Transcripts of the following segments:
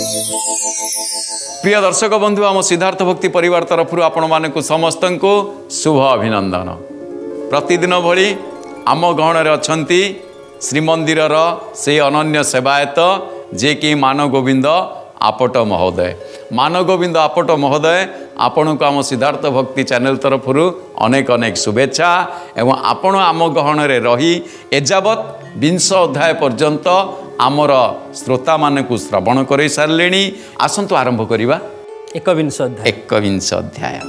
प्रिय दर्शक बंधु आम सिद्धार्थ भक्ति परिवार तरफ आपण मानक समस्त को शुभ अभिनंदन। प्रतिदिन भली आम गहण अछंती श्रीमंदिर से अनन्य सेवायत जे कि मान गोविंद आपट महोदय। मान गोविंद आपट महोदय आपण को आम सिद्धार्थ भक्ति चैनल तरफ अनेक अनेक शुभेच्छा एवं आपण आम गहन रही एजावत 20 अध्याय पर्यंत आमर श्रोता मानक श्रवण कर सारे। आसतु आरंभ करवा 21 अध्याय। 21 अध्याय।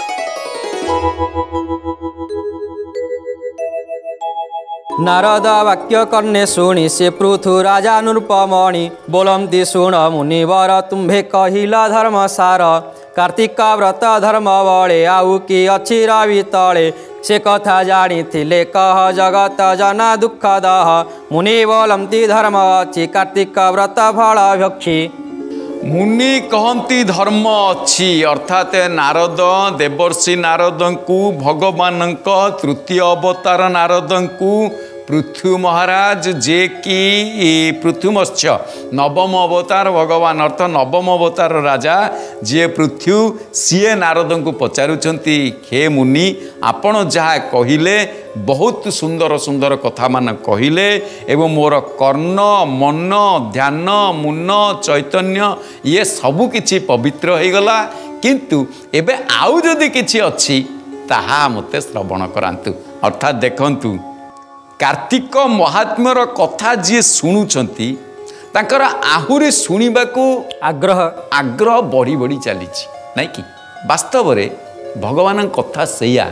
नारद वाक्य कर्णे शुणी से पृथु राजा नृपमणि बोलंती शुण मुनिवर तुम्भे कहिला धर्म सार कार्तिक व्रत धर्म बड़े आउ कि अच्छी रवि तले से कथा जानी थिले कह जगत जना दुख दह मुनि बोलंती धर्म अच्छी कार्तिक व्रत फल भक्षी। मुनि कहती धर्म अच्छी अर्थात नारद देवर्षि नारद को भगवान तृतीय अवतार नारद को पृथु महाराज जे कि पृथुमत्स्य नवम अवतार भगवान अर्थ नवम अवतार राजा जे पृथु सीए नारद को पचारुचंती हे मुनि आपण जहाँ कहिले बहुत सुंदर सुंदर कथा मान कहिले एवं मोर कर्ण मन ध्यान मुन चैतन्य ये सबु किछि पवित्र हो गला किंतु एबे आउ जदि किछि अछि ताहा मते श्रवण करांतु। अर्थात देखंतु कार्तिक महात्म्यर कथा जी शुणुंट तांकर आहुरी शुणवाकू आग्रह बढ़ी बढ़ी चली नाई कि वास्तव में भगवान कथा सैया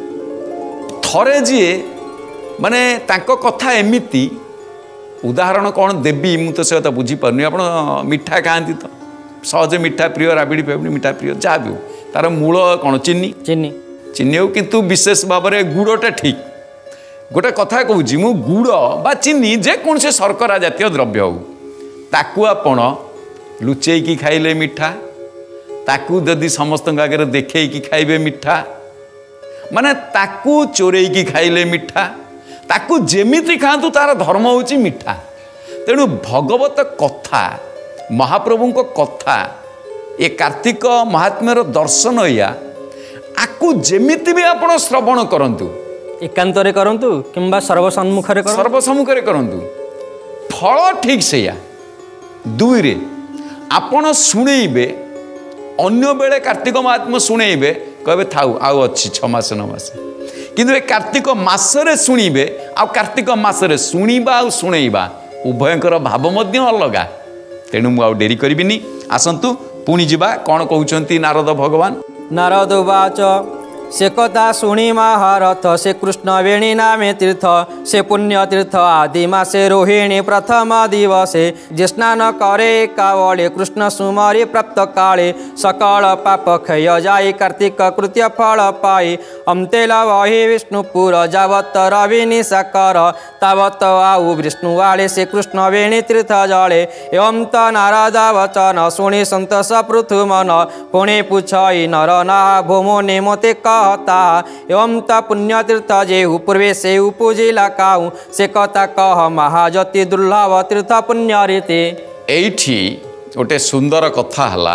थरे जी माने तांको कथा एमिति उदाहरण कौन देवी मु तो से बुझीपारे आप मिठा खाती तो सहज मिठा प्रिय राबिड़ी फेबड़ी मिठा प्रिय जहाँ भी हो तार मूल कौन चीनी चीनी चीनी हो किंतु विशेष भाव में गुड़टा ठीक गोटे कथा कहूँ मु गुड़ बा चीनी जेकोसी शर्करा जातीय द्रव्य हो ताकू आपण लुचेकी खाइले मिठा ताकू जदि समस्त आगे देखी खाइबे मिठा माने ताकू चोरेकी खाइले मिठा ताकू जेमिति खातु तार धर्म होची मिठा। तेणु भगवत कथा महाप्रभु कथा ये कार्तिक महात्म्यर दर्शन या आकु जेमिति भी आपण श्रवण करंतु एकांतरे करंतु किंबा सर्वसम्मुखरे करंतु फल ठीक से या दुई रे आपण शुणेबे अन्य बेले कार्तिक महात्मा शुणेबे कहबे थाउ आउ अच्छी 6 मास 9 मास किंतु ए कार्तिक मासरे शुणिबे आ कार्तिक मासरे शुणिबा आ शुणेबा उभयंकर भाव मध्य अलगा। तेणु मु आउ डेरी करिबिनी आसंतु पुणी जिबा कोन कहउचंती नारद भगवान। नारद वाच से कथा शुणी महारथ से कृष्ण वेणी नामे तीर्थ से पुण्य तीर्थ आदि मासे रोहिणी प्रथम दिवसे जे स्नान करे कावले कृष्ण सुमरी प्राप्त काले सकल पाप क्षय जाई कार्तिक कृत्य फल पाई अमतेल वही विष्णुपुर जावत रवि निशाकर तावत आउ विष्णु आले से कृष्ण वेणी तीर्थ जले एवं त नारद वचन शुणी संतोष पृथु मन पुणे पूछई नर ना भूमो नेमते एवं ता पुण्य तीर्थ जेहु पूर्वे से पूजिला काऊ से कथा कह महाजति दुर्लभ तीर्थ पुण्य रीति। एठी गोटे सुंदर कथा हला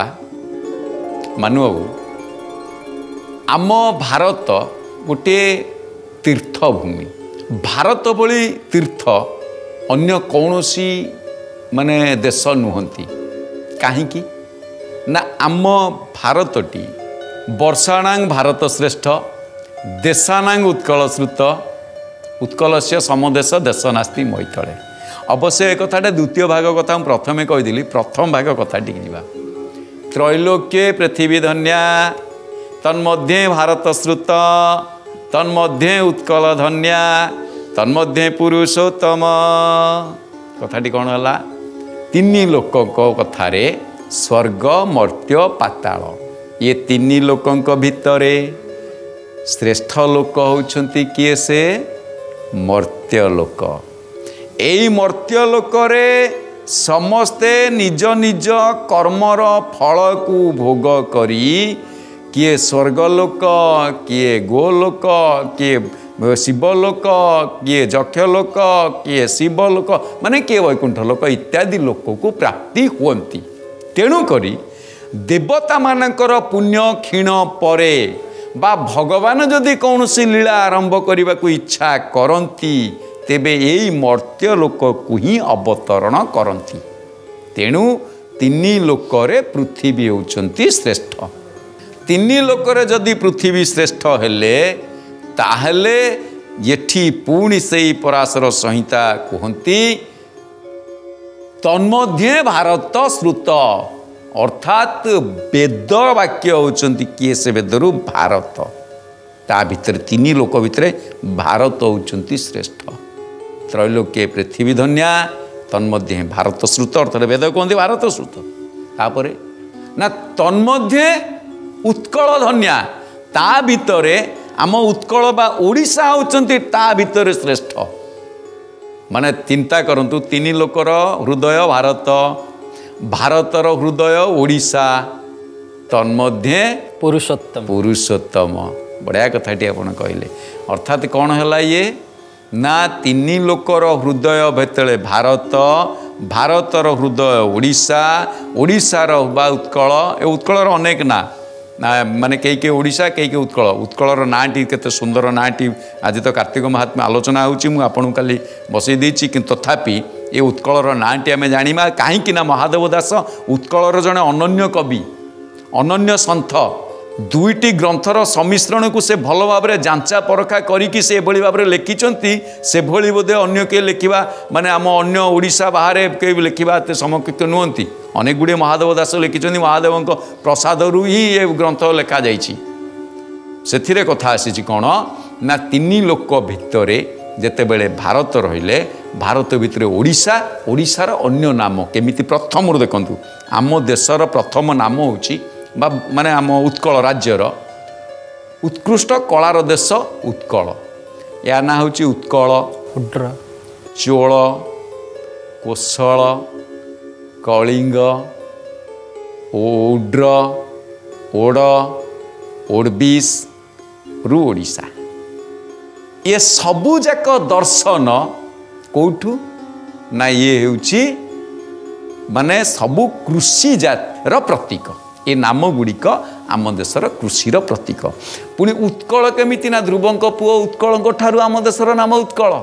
मानु बाबू आम भारत गोटे तीर्थभूमि भारत भली तीर्थ अन्य कौनसी माने देश नुहंती काहींकी ना आम भारतटी वर्षाणांग भारत श्रेष्ठ देशानांग उत्कल श्रुत उत्कल से समदेश देश नास्ति मैथले। अवश्य एक कथाटे द्वितीय भाग कथा प्रथमे कहीदी प्रथम भाग कथा टिक त्रैलोक्ये पृथ्वी धन्या तन्मध्ये भारत श्रुत तन्मध्ये उत्कल धन्या तन्मध्ये पुरुषोत्तम कथाटी कौन है तीन लोक कथारे स्वर्ग मर्त्य पाताल ये तीन लोकों भितरे श्रेष्ठ लोक होउछंती किए से मर्त्य लोक। एई मर्त्य लोकरे समस्ते निज निज कर्मर फल को भोग करी किए स्वर्गलोक किए गोलोक किए शिवलोक किए जक्षलोक किए शिवलोक माने किए वैकुंठ लोक इत्यादि लोक को प्राप्ति हुअंती। तेणुकरी देवता मानकर पुण्य क्षीण परे बा भगवान जदि कौन सी लीला आरंभ करने को इच्छा करती तेबे यही मर्त्य लोक को ही अवतरण करती। तेणु तीन लोकरे पृथ्वी होउचंती श्रेष्ठ। तीन लोकरे जदि पृथ्वी श्रेष्ठ हेले ताहले येठी पुणी से पराशर संहिता कहती तन्मध्ये भारत श्रुत अर्थात वेद वाक्य होउचंती किए से वेदरु भारत ता भितर तीन लोक भितर भारत होउचंती श्रेष्ठ। त्रैलोक्य पृथ्वी धन्या तन्मध्ये भारत श्रुत अर्थात वेद कहते भारत श्रुत तापरे ना तन्मध्ये उत्कल धन्या ता भितरे आम उत्कल बा ओडिशा होउचंती ता भितरे श्रेष्ठ। माने चिंता करंतु तीन लोकर हृदय भारत भारतर हृदय ओडिशा तन्मध्ये पुरुषोत्तम पुरुषोत्तम बढ़िया कथाटी आपण कहले। अर्थात कौन है ये ना तीन लोकर हृदय भेतले भारत भारतर हृदय ओडिशा ओडिशार बा उत्कल ए उत्कलर अनेक ना माने कई ओडिशा कई उत्कल उत्कलर नाटी केते सुंदर नाटी आज तो कार्तिक महात्म्य आलोचना होची मु आपन काली बसई देछि कि तथापि ये उत्कलर नाटी आमे जानिमा काहेकि ना महादेव दास उत्कलर जने अनन्य कवि अनन्य सन्थ दुईटी ग्रंथर सम्मिश्रण को से भल भाव में जांचा परखा करिकी से भली भाव में लिखिचंती से भली बोधे अन्य के लिखिबा माने आम अन्य ओडिशा बाहर के लिखिबा ते समकक्ष नुहंती अनेक गुड़े महादेव दास लिखिचंती महादेव प्रसादरू ही ये ग्रंथ लिखा जाइछि। सेथिरे कथा आसी कौन ना तीन लोक भितरे जेतेबेले भारत रहिले भारत भितर ओडिशा ओडिशार अन्य नाम केमिति प्रथम देखंतु आम देशर प्रथम नाम होछि माने आम उत्कल राज्यर उत्कृष्ट कलार देश उत्कल या ना होछि उत्कल उड्र चोल कोशल कलिंग ओड्र ओड ओडबिस रु ओडिशा ये सबु जाक दर्शन कौठु ना ये होछि माने सबु कृषि जातर प्रतीक ये नाम गुड़िक आम देशर कृषिर प्रतीक। पुणी उत्कल केमिति ना ध्रुवंक पुओ उत्कल ठारू आम देशर नाम उत्कल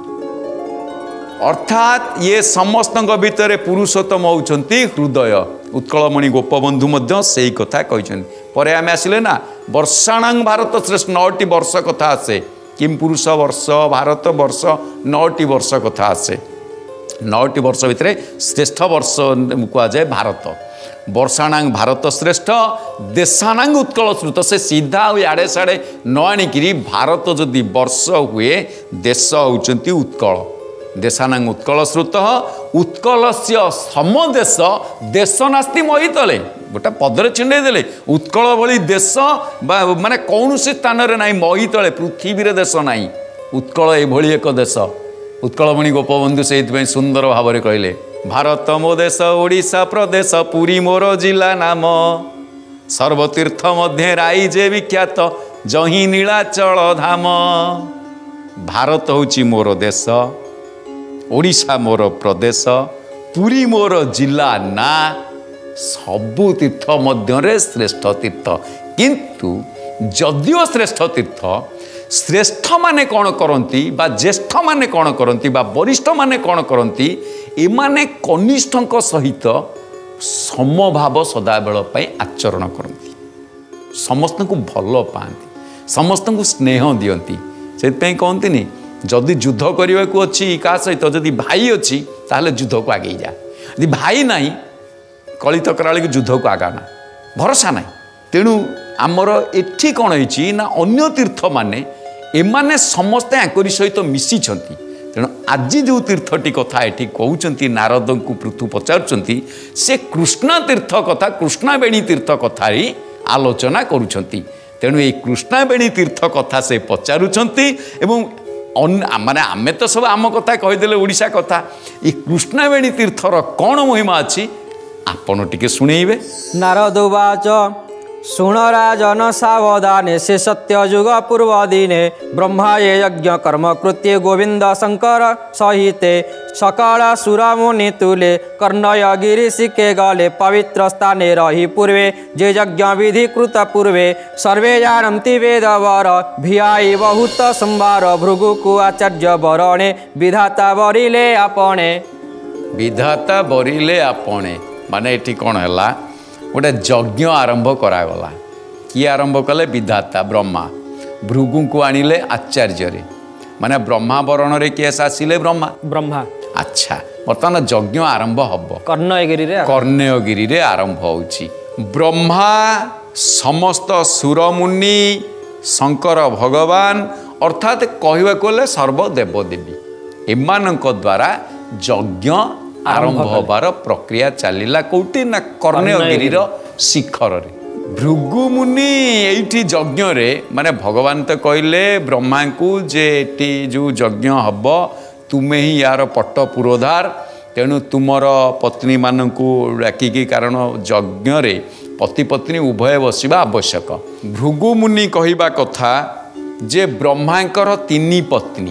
अर्थात ये समस्त भितर पुरुषोत्तम होउचंती हृदय। उत्कलमणि गोपबंधु मध्य सेही कथा कहिसंती। परे आमे आसिले ना वर्षाणां भारत श्रेष्ठ 9टी वर्ष कथा आसे किम पुरुष वर्ष भारत वर्ष 9टी वर्ष कथा आसे 9टी वर्ष भितर श्रेष्ठ वर्ष कुआ जाए भारत। वर्षाणां भारत श्रेष्ठ देशाणां उत्कल श्रुत से सीधा आड़े साड़े न आणिकी भारत जदि वर्ष हुए देश होउचंती उत्कल देशानां उत्कल श्रुत उत्कलस्य समदेश देश नास्ति महितले गोटे पदरे छिंडे देले उत्कल भली देश माने कौन से स्थान रे नाही महितले पृथ्वी रे देश नाही उत्कल ए भली एक देश। उत्कलमणि गोपबंधु से सुंदर भाव में कहले भारत मो देश ओडिशा प्रदेश पुरी मोर जिला नाम सर्वतीर्थ मध्य राई जे विख्यात जही नीलाचल धाम। भारत होची मोर देश ओडिशा मोर प्रदेश पुरी मोर जिला ना सबु तीर्थ मध्य श्रेष्ठ तीर्थ किंतु जदिओ श्रेष्ठ तीर्थ श्रेष्ठ माने कौन करती बा ज्येष्ठ माने कौन करती बा वरिष्ठ माने कौन करती एमाने कनिष्ठ सहित समभाव सदाबेल आचरण करती समस्त को भल पाती समस्त को स्नेह दियंती से कहती जदि युद्ध करने को अच्छी क्या सहित जदि भाई अच्छी ताहले युद्ध को आगे जा यदि भाई नहीं कलित कराली युद्ध को आगाना भरोसा ना। तेणु आमर एठी कौन है ना अन्य तीर्थ माने एमाने समस्ते आंकरी सहित मिसी तेणु आज जो तीर्थटी कथा ये कहते नारद को पृथु पचारुंट से कृष्णा तीर्थ कथा कृष्णावेणी तीर्थ कथा ही आलोचना करुँच। तेणु ये कृष्णावेणी तीर्थ कथा से पचारुंट माने आमे तो सब आम कथा कहीदे ओडिशा कथा ये कृष्णावेणी तीर्थर कौन महिमा अच्छी आपण टिके सुनेइबे। नारद उवाच शुण राजन सावधाने से सत्य युग पूर्व दिने ब्रह्मा ये यज्ञ कर्म कृत्य गोविंद शंकर सहिते सकाल सुरामुनि तुले कर्णय गिरीशि के गले पवित्र स्थाने रही पूर्वे जे यज्ञ विधि कृत पूर्वे सर्वे जानन्ति वेदवर भियाई बहुत संभार भृगु को आचार्य वरणे विधाता बरिले आपणे विधाता बरिले आपणे माने एठी कोन हला गोटे यज्ञ आरंभ करागला किए आरंभ कले विधाता ब्रह्मा भृगु को आनिले आचार्य रे माने ब्रह्मा वरण रे किए आसिले ब्रह्मा अच्छा बर्तमान यज्ञ आरंभ हब कर्णयगिरी रे आरंभ होउची ब्रह्मा समस्त सुरमुनि शंकर भगवान अर्थात कहवा कोले सर्व देवदेवी एमानक द्वारा यज्ञ आरंभ होबार प्रक्रिया चलिला कोटी ना कर्णयगिरी शिखर रे भृगु मुनि एठी यज्ञ रे माने भगवान तो कहले ब्रह्मा को जे एठी जो यज्ञ हब तुमे ही यार पट्ट पुरोधार तेणु तुमर पत्नी मानकू डाकिकी कारण यज्ञ रे पति पत्नी उभय बसिबा आवश्यक भृगु मुनि कहिबा कथा जे ब्रह्मांकर 3 पत्नी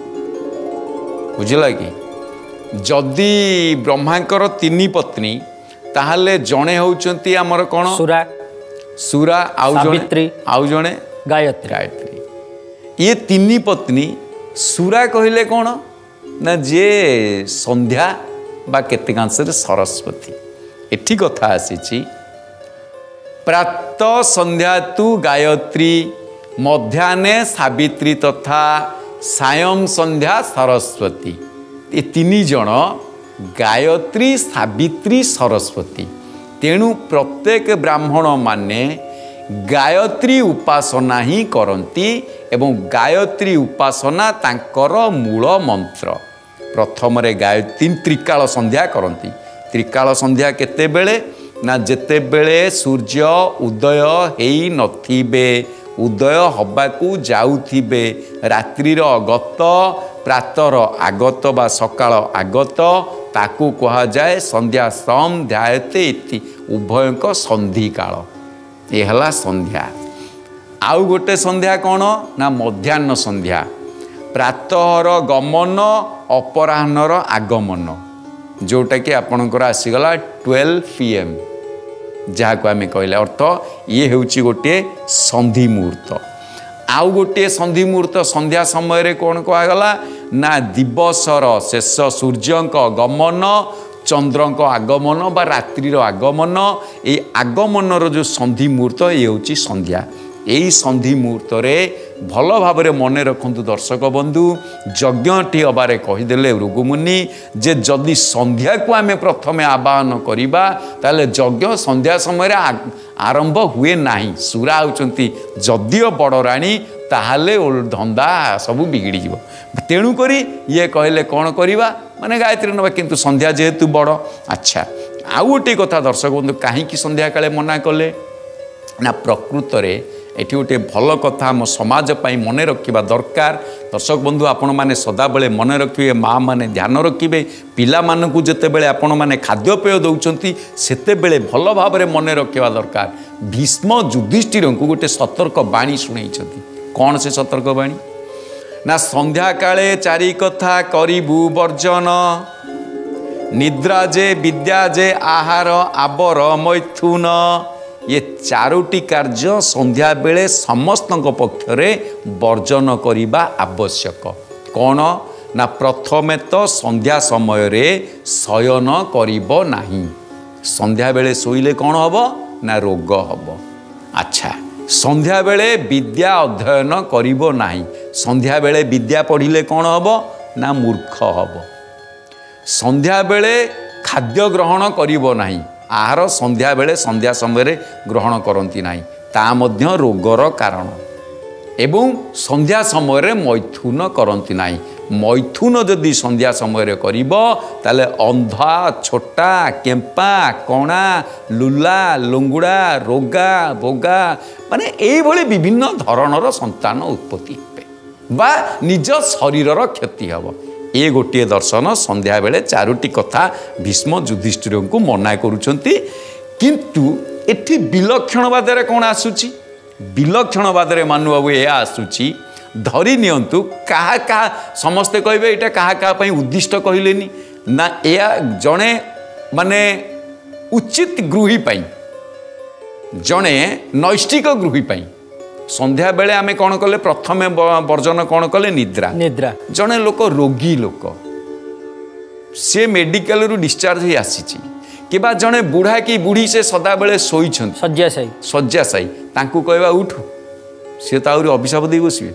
बुझला कि जदि ब्रह्मांकर 3 पत्नी ताहले जणे होउचंती हमर कोन सुरा आउ जणे गायत्री ये 3 पत्नी सुरा कहले कोन ना जे संध्या बा केतेकांश सरस्वती एठी कथा आसीची प्रात संध्या तु गायत्री मध्याह्ने सावित्री तथा सायं संध्या सरस्वती ये 3 जन गायत्री सावित्री सरस्वती तेणु प्रत्येक ब्राह्मण माने गायत्री उपासना ही करती एवं गायत्री उपासना तांकर मूल मंत्र प्रथम रे गायत्री त्रिकाल संध्या करती त्रिकाल संध्या केते बेले ना जेते बेले सूर्य उदय हेई नथिबे उदय हबाकू जाउथिबे रात्रिर गत प्रातर आगत बा सकाळ आगत ताकू कहा जाए संध्या संध्यायते इति उभयक संधि काल ये हला संध्या आउ गोटे संध्या कौन ना मध्याह्न संध्या प्रातःर गमन अपराह्नर आगमन जोटा कि आपणकर आसीगला 12 PM जहाँ को आम कहले अर्थ ये होची गोटे संधि मुहूर्त आउ गोटे संधि मुहूर्त संध्या समय कौन कहगला ना दिवसर शेष सूर्यंक गमन चंद्रंक आगमन बा रात्रिर आगमन ये आगमनर जो संधि मुहूर्त ये होची संध्या यही संधि मुहूर्त रे भल भाव मन रखु दर्शक बंधु यज्ञटी हबारे कहीदेले भृगुमुनि जे जदि संध्या को आम प्रथम आवाहन करिबा ताले यज्ञ संध्या समय आरंभ हुए नाही सुरा होचंती जदियो बड़ राणी ताहाले धंदा सब बिगिड़ी जीव तेणु करी ये कहले कौन करिबा माने गायत्री नबा किंतु संध्या जेहेतु बड़ अच्छा आउ गोटे कथा दर्शक बंधु कहीं संध्या काले मना कले ना प्रकृत रे एठी गोटे भल कथा आम समाज पाई मन रखा दरकार दर्शक बंधु आपण मैंने सदाबले मन रखिए माँ मैंने ध्यान रखिए पिला मानकु जेतेबेले आपण मैंने खाद्यपेय दौरान सेतेबेले भल भाव मन रखा दरकार भीष्म युधिष्ठिर को गोटे सतर्क बाणी शुणाई कौन से सतर्क बाणी ना संध्या काले चारि कथा करिबु वर्जन निद्रा जे विद्या जे आहार आबर मैथुन ये 4टी कार्य संध्या बेले समस्त पक्षरे वर्जन करिबा आवश्यक कौन ना प्रथमे तो संध्या समय रे शयन करिबो नाही संध्या बेले सोइले कौन हबो ना रोग हबो अच्छा संध्या बेले विद्या अध्ययन करिबो नाही संध्या बेले विद्या पढ़िले कौन हबो ना मूर्ख हबो संध्या बेले खाद्य ग्रहण करिबो नाही आहार संध्या बेले संध्या समय ग्रहण करती ना ता मध्य रोगर कारण एवं संध्या समय मैथुन करती ना मैथुन जदि संध्या समय ताले अंधा छोटा केम्पा कणा लुला लुंगुड़ा रोगा बोगा माने एभली विभिन्न धरणर संतान उत्पत्ति बा निज शरीरर क्षति हम ये गोटे दर्शन संध्या बेले 4टी कथा भीष्म युधिष्ठिर को मना करुचंती किंतु एठी विलक्षणवाद कौन आसूची विलक्षणवाद मानु बाबू यह आसूची धरी नियंतु कहा कहा समस्ते कहे यहाँ क्या क्या उद्दिष्ट कहलेनी ना या जड़े माने उचित गृही पाई जड़े नैष्ठिक गृही पाई संध्या बेले आमे कौन कले प्रथमे वर्जन कौन कले निद्रा निद्रा जड़े लोक रोगी लोक से मेडिकल रु डिस्चार्ज हो आसी कि जड़े बुढ़ा कि बुढ़ी से सदा बेले शोई शय्याशायी तांकू कहवा उठू सी तो आहरी अभिशाप दे बसवे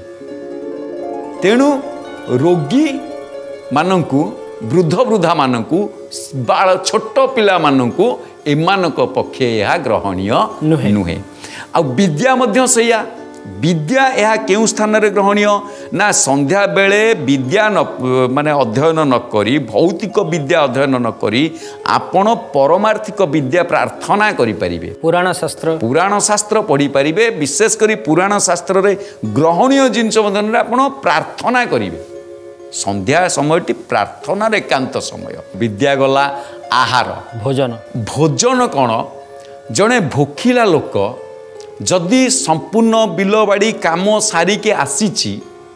तेणु रोगी मानंकु वृद्ध वृद्धा मानंकु बाल छोट पिला मानंकु एमानक पक्षे यह ग्रहणीय नुहे आ विद्या मध्य सैया विद्या यह केउ स्थान रे ग्रहणीय ना संध्या बेले विद्या न माने अध्ययन न करी भौतिक विद्या अध्ययन न करी आपण परमार्थिक विद्या प्रार्थना करि परिबे पुराण शास्त्र पढ़ी परिबे विशेष करी पुराण शास्त्र रे ग्रहणीय जिनस मधन रे आपण प्रार्थना करिवे संध्या समयटी प्रार्थना एकांत समय विद्या गला आहार भोजन कौन जड़े भोखिला लोक जदि संपूर्ण बिल बाड़ी काम सारिके आसीची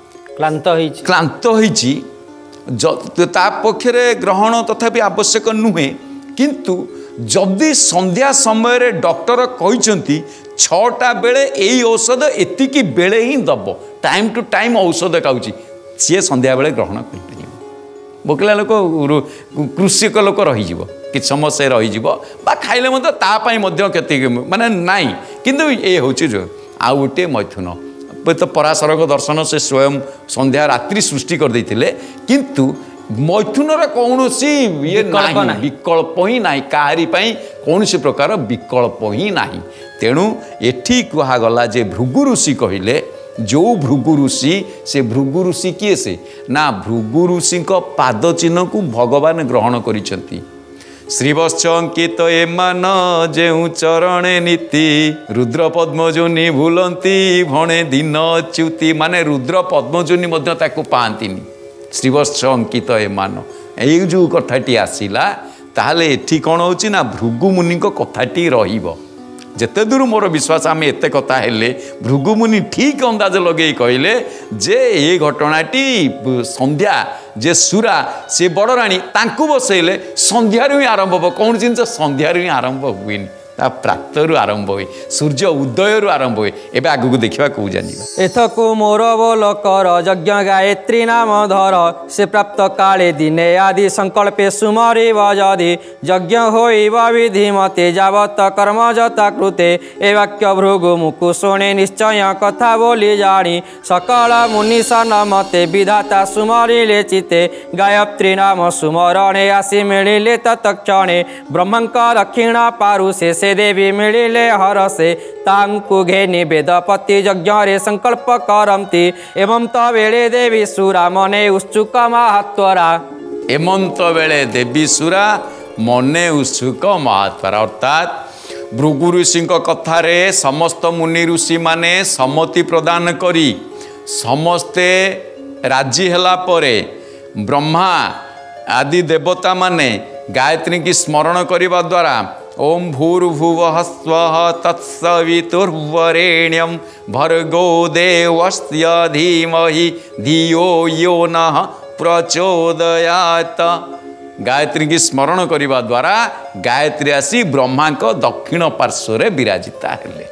क्लांत होईची ता पक्षरे ग्रहण तथापि आवश्यक नुहे किंतु जदि संध्या समय रे डॉक्टर कहते 6टा बेले यही औषध एतिकी बेले ही दब टाइम टू टाइम औषध खाऊची सी संध्या बेले ग्रहण कर भोकला लोक कृषिक लोक रही कि समय से रही खाइले क्षति माने नाई किंतु ये हूँ जो आउ गोटे मैथुन तो पराशर दर्शन से स्वयं संध्या रात्रि सृष्टि कर देथिले किंतु मैथुनर कौन ये विकल्प ही ना काहारी कौन प्रकार विकल्प ही ना तेणु एठी कहगला जे भृगु ऋषि कहले जो भृगु ऋषि से भृगु ऋषि किए से ना भृगु ऋषि पाद चिन्ह को भगवान ग्रहण करिसेंती श्रीवत्स अंकित एमान जेउ चरणे नीति रुद्र पद्मजोनि भूलंती भणे दिन अच्युति माने रुद्र पद्मजोनि मध्य ताको पांतिनी श्रीवत्स अंकित एमान एई जो कथाटी आसिला ताहले एठी कोन होची ना भृगु मुनि को कथाटी रहिबो जेते दूर मोर विश्वास आम एत कथा हेले भृगुमुनि ठीक अंदाज लगे कहले जे ये घटनाटी संध्या जे सुरा से बड़ राणी तांकु बसैले संध्यारू ही आरंभ हो कौन जिन संध्यारू ही आरंभ हुए प्रातरु आरंभ हुए सूर्य उदय आरंभ हुए एवं आगू देखा कौ जाना एथकु मोर बोल कर यज्ञ गायत्री नाम धर से प्राप्त काले दिने आदि संकल्पे सुमरी जदि यज्ञ होइब विधि मते जावत कर्म जता कृते ए वाक्य भृगु मुकु शुणे निश्चय कथा बोली जानी सकल मुनिशन मते विधाता सुमरिले चिते गायत्री नाम सुमरणे आसी मिलिले तत्क्षणे ब्रह्मंक दक्षिण पारुषे से देवी मिलिले हरसे तांकु घेनि वेदपति यज्ञ रे संकल्प करंती एवं त बेले देवी सुरा मने उत्सुक महात्वरा एमंत बेले देवी सुरा मने उत्सुक महात्वरा अर्थात भृगु ऋषि कथारे समस्त मुनि ऋषि माने सम्मति प्रदान करी समस्ते राजी हला परे ब्रह्मा आदि देवता माने गायत्री की स्मरण करने द्वारा ओम भूर्भुवः स्वः तत्सवितुर्वरेण्यं भर्गो देवस्य धीमहि धियो यो नः प्रचोदयात् गायत्री की स्मरण करने द्वारा गायत्री आसी ब्रह्मा को दक्षिण पार्श्व विराजिता हेले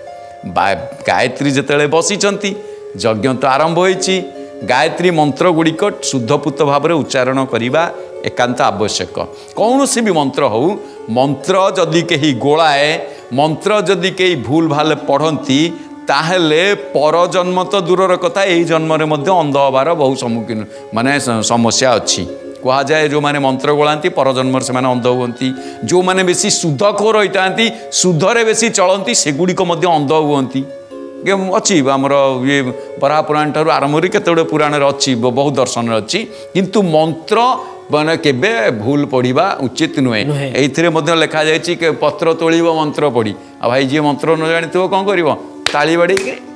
गायत्री जिते बसिचंती यज्ञ तो आरंभ होइछि गायत्री मंत्र गुड़िक शुद्धपूत भाव में उच्चारण करने एकांत आवश्यक कौन सी भी मंत्र हो मंत्र जदि कहीं गोलाए मंत्र जदि कहीं भूल भाल पढ़ती ताहले पर जन्म तो दूर कथा यही जन्म में अंध हबार बहु सम्मुखीन माने समस्या अच्छी कह जाए जो माने मंत्र गोलांती पर जन्म से अंध हुंती जो माने बेसी सुधखोर होता सुधरे बेसी चलती सेगुड़िक अंध हुंती अच्छी आमर ये बराह पुराण ठार आरंभ केते पुराण अच्छी बहुत दर्शन अच्छी किंतु मंत्र मैंने केबे भूल पढ़ा उचित नुहे ये लिखा जाए पत्र तोड़ मंत्र पढ़ी आ भाई जी मंत्र न जानी कौन कर ताली बाड़े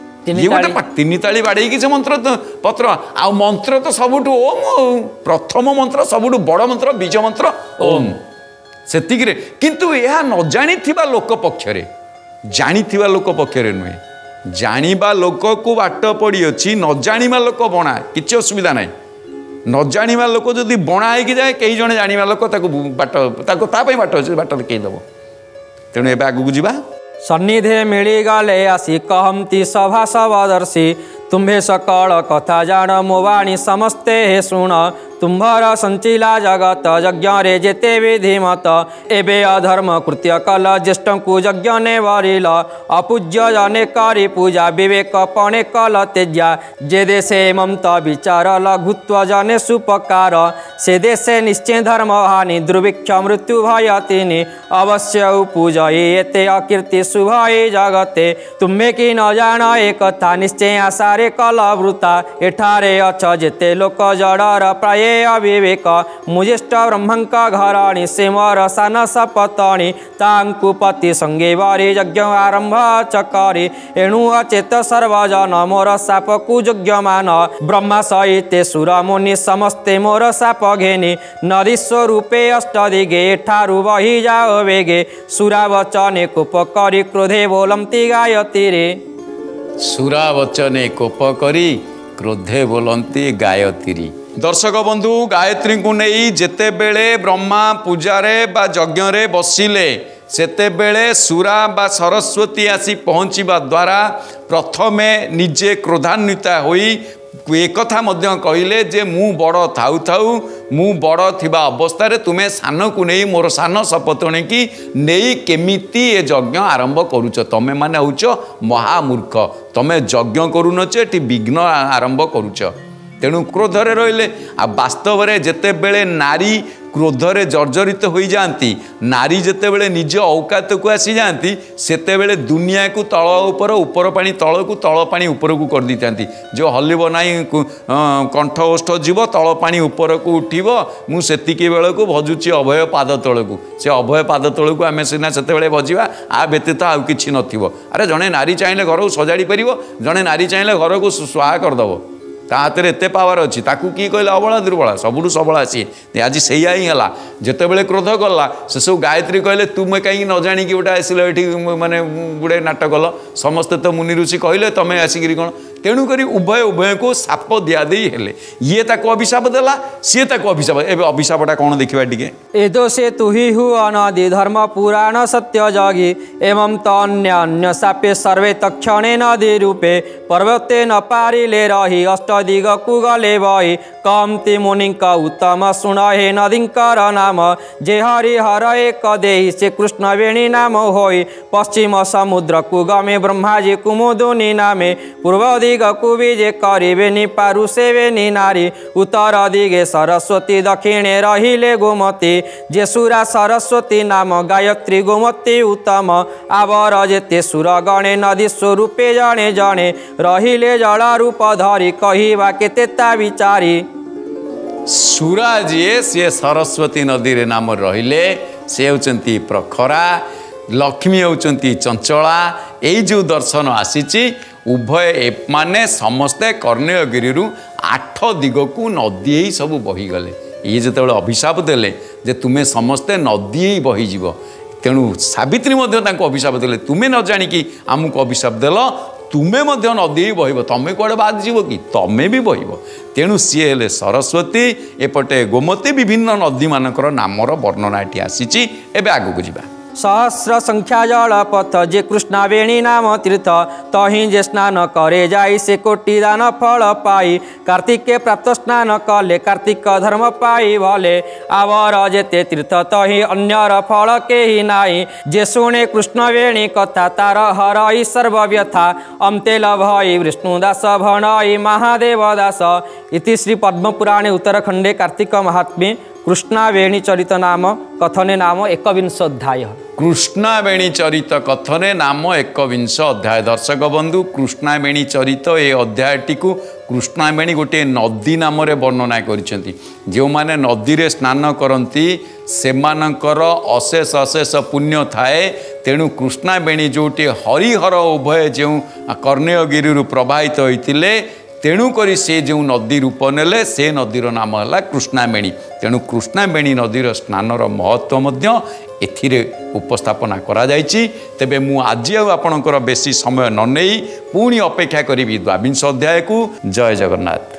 तीन ताली बाड़े से मंत्र पत्र आ मंत्र तो सबुठ ओम प्रथम मंत्र सबुठ बड़ मंत्र बीज मंत्र ओम से किंतु यह न जानी लोक पक्षरे जानिथिबा लोक पक्षरे नुहे जानिबा लोक को बाट पड़ी अच्छी न जानिबा लोक बणा किसी असुविधा ना न जानिबा लोक जदि बणा होगी जाए कई जने जानिबा लोक बाट बाट अच्छे बाट कई दब तेणु ए आगू जावा सन्निधे मिली गले आसी कहती सभा सभदर्शी तुम्भे सकल कथा जान मो वाणी समस्ते हे शुण तुम्भर संचिला जगत यज्ञ रे जेते विधि मत एबे अधर्म कृत्य कल ज्येष्ठ को यज्ञ ने वरिल अपूज्य जने करी पूजा विवेक पणे कल तेज्या जे देशे ममत विचार लघुत्व जने सुपकार से देशे निश्चय धर्म हानि दुर्भिक्ष मृत्यु भय तिनि अवश्य पूजयेते अकीर्ति शुभये जगते तुम्हें कि न जान एक कथा निश्चय आशारे कल वृता एठारे अछ जेते लोक जड़र प्राय अविवेक मुजेष्ट ब्रह्मंक घराणी से मोर सान सपतणी तांकु पति संगे बारी यज्ञ आरंभ चकरी एणु अचेत सर्वजन मोर साप कु यज्ञ मान ब्रह्मा सहिते सुर मुनि समस्ते मोर साप घेनी नदी स्वरूपे अष्टदिगे एठारु बही जाओ वेगे सुरा वचने कोप करी क्रोधे बोलंती गायत्री रे सुरा वचने कोप करी क्रोधे बोलंती गायत्री। दर्शक बंधु गायत्री को नहीं जेते बेले ब्रह्मा पूजारे बा यज्ञ रे बसिले सेते बेले सुरा बा सरस्वती आसी पहुँचवा द्वारा प्रथमे निजे क्रोधान्विता होई एक कथा मध्य कहले जे मु बड़ थाउ थाउ मु बड़ थिबा अवस्था रे तुमे सान को नहीं मोर सान सपतणे की नहीं केमिति ए यज्ञ आरंभ करूच तमे माने होउच महामूर्ख तमे यज्ञ करूनच एटी विघ्न आरंभ करूच तेणु क्रोधरे रहिले आ वास्तव में जेते बेले नारी क्रोधरे जर्जरित हो जाती नारी जेते बेले निज औकात को आसी जाती सेते बेले दुनिया को तल उपर उपर पानी तल को तल पानी ऊपर को कर दी थांती जो हलिब नाई कंठ ओष्ठ जीव तल पानी ऊपर को उठिब मु सेतिकी बेले को भजुची अभय पाद तल को से अभय पाद तल को आम सीना से भजिया आ व्यतीत आउ कि नथिबो अरे जड़े नारी चाहिए घर को सजाड़ी पार जड़े नारी चाहिए घर को स्वाहा करदेव ता हाथ में एत पावर अच्छी ताकू किए कहले अबला दुर्बला सबुठ सबला सी आज से ही है जिते बड़े क्रोध कला से सब गायत्री कहले तुम कहीं न जाणी गोटे आसिल ये माने गुड़े नाटक कल समस्ते तो मुनि ऋषि कहले तुम्हें आसिक कौन तेणुक उभय उभय को साप दियादे हेले ये ताको अभिशाप देला सी ताको अभिशाप एवं अभिशापटा कौन देखा टे एदो से तुही हु अनादि धर्म पुराण सत्य जगी एवं तन्य सापे सर्वे तक्षणे नदी रूपे पर्वते न पारिले रही अष्टदिग कु गले बही कमति मुनि उत्तम शुण हे नदीकर नाम जे हरिहर एक देहि से कृष्ण वेणी नाम होई पश्चिम समुद्र कु गमे ब्रह्माजी कुमुदुनि नामे पूर्व दिग कु विजे करिबे नि पारु सेवेनि नारी उत्तर दिगे सरस्वती दक्षिणे रहिले गोमती जे सुरा सरस्वती नाम गायत्री गोमती उत्तम आवर जेते सुर गणे नदी स्वरूपे जणे जणे रहिले जल रूप धरी कहिबा केते ता विचारी सुरा जी सी सरस्वती नदी रे नाम रहिले से होचंती प्रखरा लक्ष्मी होचंती चंचला यही जो दर्शन आसीची उभय माने समस्ते कर्णगिरी 8 दिग को नदी ही सब बहीगले ये जो अभिशाप देले जे तुम्हें समस्ते नदी ही बहीज तेणु सावित्री अभिशाप देले तुम्हें न जाणिकी आमको अभिशाप देल तुम्हें नदी बहब तुम्हें कौड़े बाद जीव कि तुम्हें भी बहब तेणु सी हेले सरस्वती एपटे गोमती विभिन्न नदी मानकर नामर वर्णना ये आसी एवं आगू जावा सहस्र संख्या जल पथ जे कृष्णावेणी नाम तीर्थ तही जे स्नान करे जाई से कोटि दान फल पाई कार्तिके प्राप्त स्नान कले कार्तिक धर्म पाई भले आवर जेते तीर्थ तही अन्यर फल केही नाई जे शुणे कृष्णवेणी कथा तार हरई सर्वव्यथा अम्ते लभई विष्णुदास भणई महादेव दास इति श्री पद्मपुराणे उत्तरखंडे कार्तिक महात्म्ये कृष्णावेणी चरित नाम कथने नाम 21 अध्याय कृष्णावेणी चरित कथने नाम 21 अध्याय। दर्शक बंधु कृष्णावेणी चरित ए अध्यायटी को कृष्णावेणी गोटे नदी नाम वर्णना करिसेंती जो माने नदी रे स्नान करती सेमानंकर अशेष अशेष पुण्य थाए तेणु कृष्णावेणी जोटी हरिहर उभय जो कर्णगिरी प्रवाहित होइतिले तेणुक से जो नदी रूप नेले से नदीर नाम है कृष्णावेणी। तेणु कृष्णावेणी नदीर स्नानर महत्व एथिरे उपस्थापना करा जायछि। तेबे मु आज आपणकर बेसी समय न नहीं पुणी अपेक्षा करी 22 अध्याय को। जय जगन्नाथ।